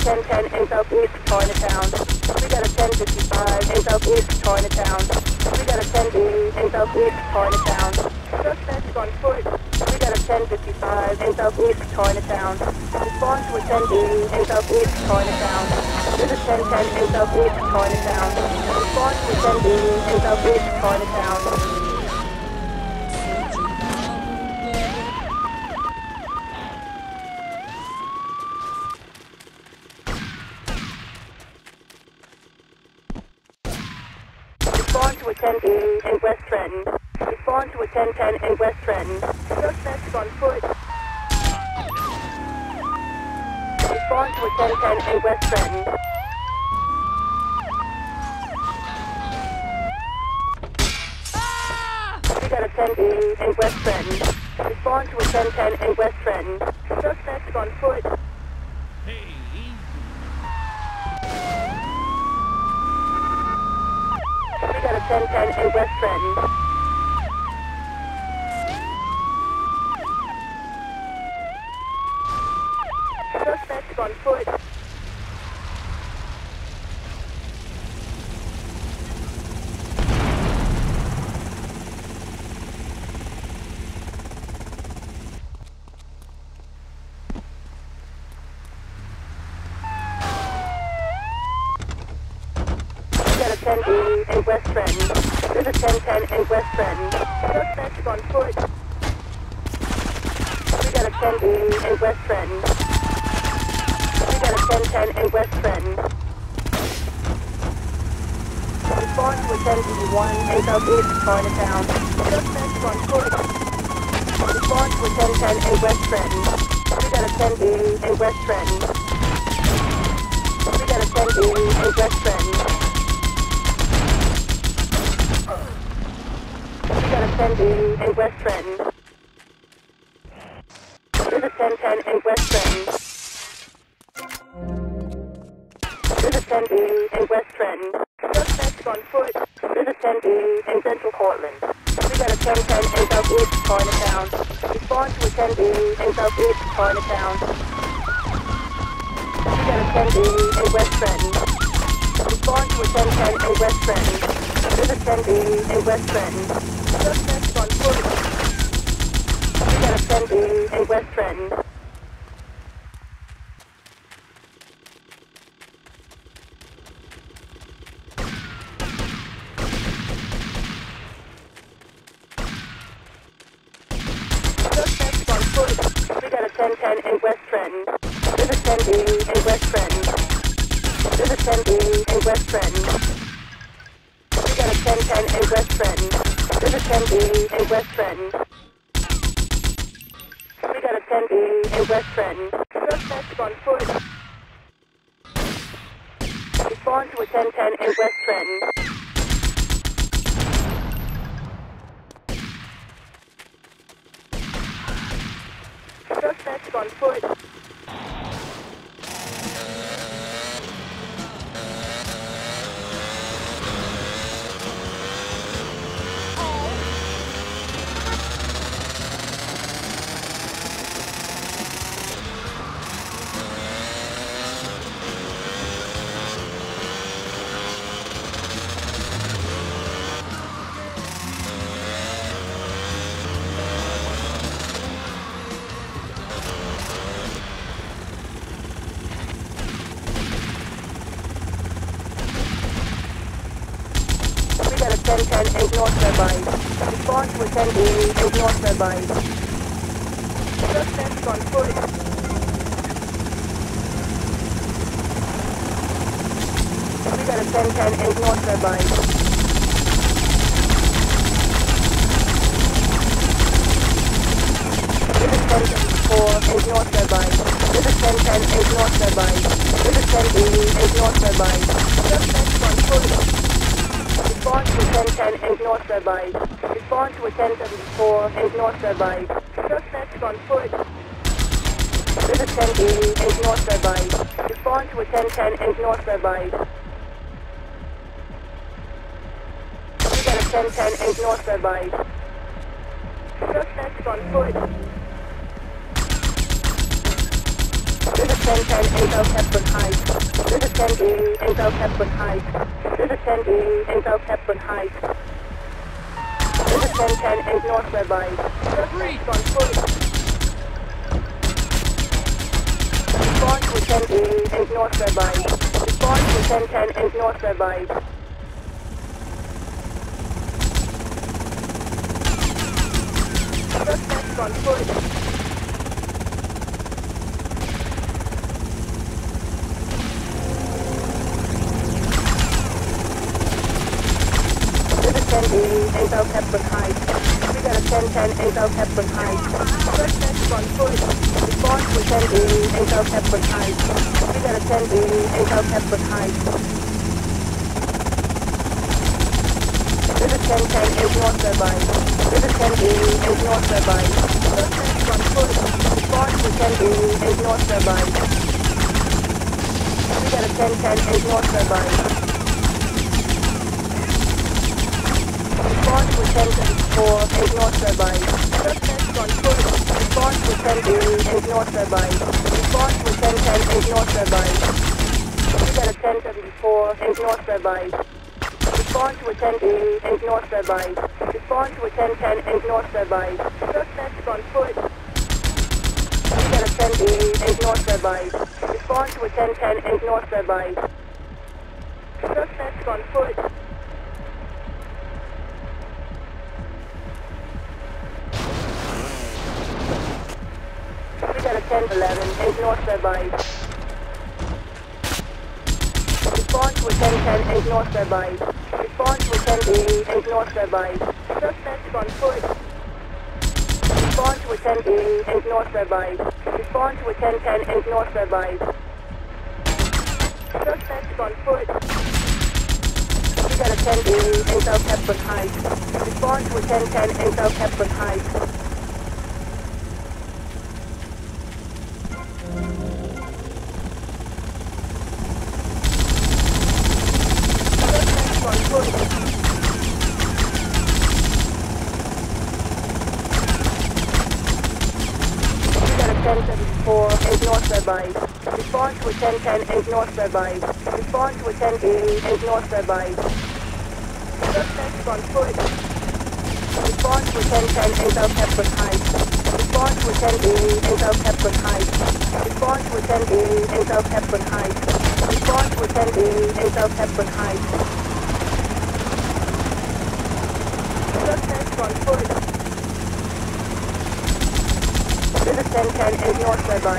1010 in southeast Chinatown. We got a 1055 in southeast Chinatown. We got a 10D in southeast Chinatown. Suspects on foot. We got a 1055 in southeast Chinatown. Respond to a 10D in southeast Chinatown. There's a 1010 in southeast Chinatown. Respond to a 10D in southeast Chinatown. Respond to a 10D in West Trenton. Respond to a 1010 in West Trenton. Suspects on foot. Respond to a 1010 in West Trenton. We got a 10D in West Trenton. Respond to a 1010 in West Trenton. Suspects on foot. We got a 1010 in West Trenton. Suspects on foot. We got a 10D in West Trenton. There's a 1010 in West Trenton. Suspects on foot. We got a 10D in West Trenton. We got a 1010 in West Trenton. Respond to a 10D1 in southeast Chinatown. Suspects on foot. Respond to a 1010 in West Trenton. We got a 10D in West Trenton. We got a 10D in West Trenton. We got a 10D in West Trenton. There's a 1010 in West Trenton. There's a 10D in West Trenton. Suspects on foot. There's a 10D in Central Portland. We got a 1010 in southeast Chinatown. Respond to a 10D in southeast Chinatown. We got a 10D in West Trenton. Respond to a 1010 in West Trenton. There's a 10D in West Trenton. Suspects on foot. We got a 10D in West Trenton. Suspects on foot. We got a 1010 in West Trenton. There's a 10D in West Trenton. There's a 10D in West Trenton. We got a 1010 in West Trenton. There's a 10D in West Trenton. We got a 10D in West Trenton. Suspects on foot. Respond to a 1010 in West Trenton. Suspects on foot. We got a 1010 in North Rampage. Respond to a 10D in North Rampage. Suspects on foot. We got a 1010 in North Rampage. There's a 1054 in North Rampage. There's a 1010 in North Rampage. There's a 10D in North Rampage. Suspects on foot. Respond to a 1010 in North Rampage. Respond to a 1074 in North Rampage. Suspects on foot. There's a 10D in North Rampage. Respond to a 1010 in North Rampage. We got a 1010 in North Rampage. Suspects on foot. There's a 1010 in South Hepburn Heights. There's a 10E in South Hepburn Heights. There's a 10E in South Hepburn Heights. There's a 1010 in North Rabbi. Suspect on foot. Respond to 10E in North Rabbi. Respond to 1010 in North Rabbi. Suspect on foot. There's a 10E in South Hepburn Heights. We got a 1010 in South Hepburn Heights. Suspect on foot. Respond to 10E in South Hepburn Heights. We got a 10E in South Hepburn Heights. There's a 1010 in North Rabbi. There's a 10E in North Rabbi. Suspect on foot. Respond to 10E in North Rabbi. We got a 1010 in North Rabbi. Respond to 1074 in North Rabbi. Suspect on foot. Respond to 10E in North Rabbi. Respond to 1010 in North Rabbi. We got a 1074 in North Rabbi. Respond to a 10E in North Rabbi. Respond to a 1010 in North Rabbi. Suspect on foot. We got a 10E in North Rabbi. Respond to a 1010 in North Rabbi. Suspect on foot. We got a 1011 in North Rabbi. Respond to a 1010 in North Rabbi. Respond to a 10E in North Rabbi. Suspect on foot. Respond to a 10E in North Rabbi. Respond to a 1010 in North Rabbi. Suspect on foot. We got a 10E in South Hepburn Heights. Respond to a 1010 in South Hepburn Heights. Suspect on foot. We got a 1074 in North Rabbi. Respond to a 1010 in North Rabbi. Respond to a 10E in North Rabbi. Suspect on foot. Respond to a 1010 in South Hepburn Heights. Respond to a 10E in South Hepburn Heights. Respond to a 10E in South Hepburn Heights. Respond to a 10E in South Hepburn Heights. Suspect on foot. There's a 1010 in North Rabbi.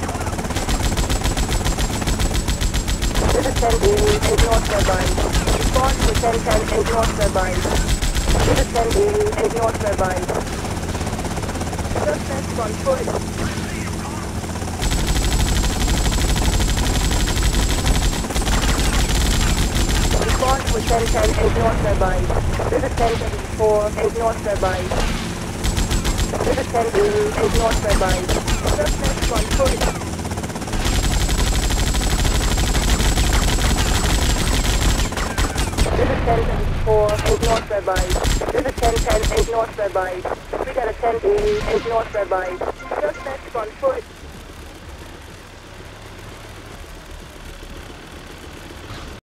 There's a 10E in North Rabbi. Respond to a 1010 in North Rabbi. There's a 10E in North Rabbi. Suspect on foot. Respond to a 1010 in North Rabbi. There's a 1074 in North Rabbi. There's a 10E in North Rabbi. Suspect on foot. There's a 1074 in North Rabbi. There's a 1010 in North Rabbi. We got a 10E in North Rabbi. Suspect on foot.